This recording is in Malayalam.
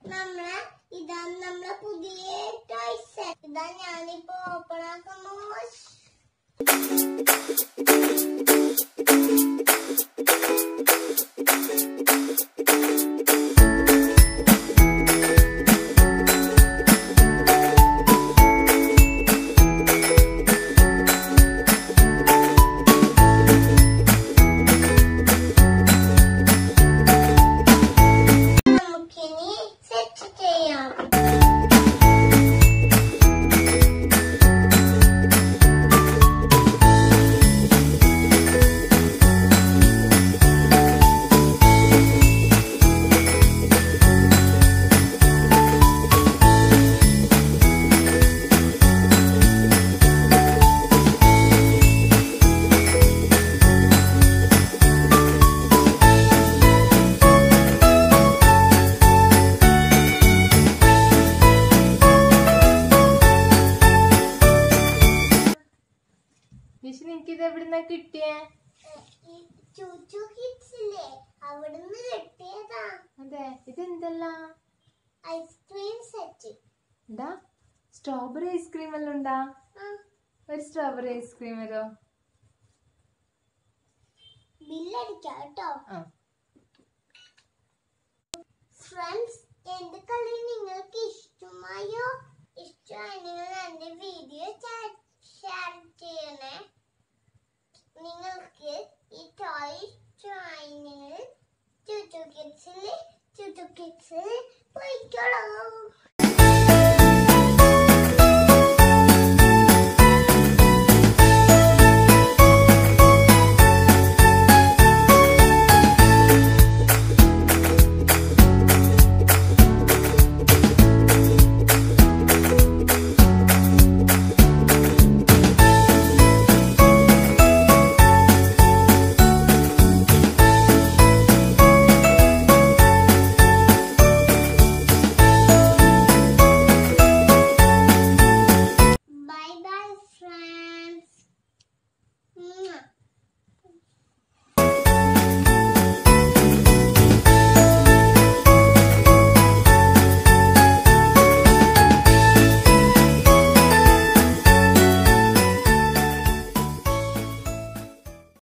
നമ്മളെ ഇതാണ് നമ്മളെ പുതിയ ടോയ്സ് സെറ്റ്. ഇതാ ഞാനിപ്പോ ഓപ്പൺ ആക്കുമ്പോ എവിടുന്ന കിട്ടിയേ? അതെ, ഇതെന്തല്ല? Ice cream set. എന്താ സ്ട്രോബെറി ഐസ്ക്രീം എല്ലാം ഉണ്ടാ? ഒരു സ്ട്രോബെറി ഐസ്ക്രീം വരോ? ബില്ലടിക്കാം കേട്ടോ. ഫ്രണ്ട്സ്, എന്റെ കളി നിങ്ങൾക്ക് ഇഷ്ടമായോ? ഇഷ്ടമായെങ്കിൽ എന്റെ വീഡിയോ ഷെയർ ചെയ്യണേ. നിങ്ങൾക്ക് ഈ ടോയ് ഇഷ്ടമായെങ്കിൽ 𝐒𝐫𝐴𝐷𝐶